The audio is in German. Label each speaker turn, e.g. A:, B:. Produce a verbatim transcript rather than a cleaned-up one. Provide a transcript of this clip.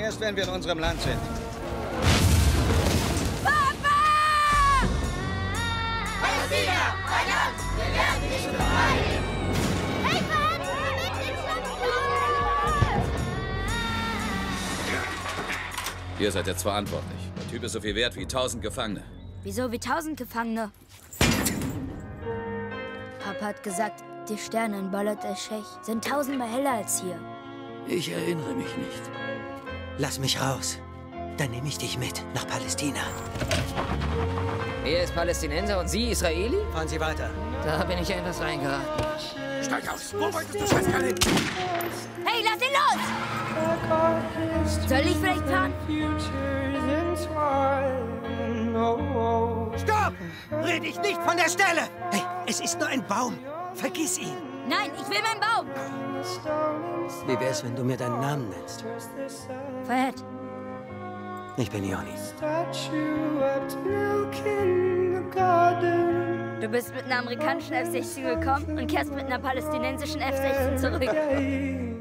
A: Erst wenn wir in unserem Land sind.
B: Papa! Palästina, ein Land! Wir werden dich befreien! Hey, Papa!
C: Ihr seid jetzt verantwortlich. Der Typ ist so viel wert wie tausend Gefangene.
D: Wieso wie tausend Gefangene? Papa hat gesagt, die Sterne in Balad el-Sheikh sind tausendmal heller als hier.
E: Ich erinnere mich nicht.
F: Lass mich raus. Dann nehme ich dich mit nach Palästina.
G: Er ist Palästinenser und Sie Israeli?
F: Fahren Sie weiter.
G: Da bin ich ja etwas reingeraten.
C: Steig aus! Wo wolltest du, Scheißkerl?
D: Hey, lass ihn los! Soll ich vielleicht fahren?
F: Stopp! Red dich nicht von der Stelle! Hey, es ist nur ein Baum. Vergiss ihn.
D: Nein, ich will meinen Baum!
F: Wie wär's, wenn du mir deinen Namen nennst?
D: Fayed.
F: Ich bin Joni.
D: Du bist mit einer amerikanischen F sechzehn gekommen und kehrst mit einer palästinensischen F sechzehn zurück.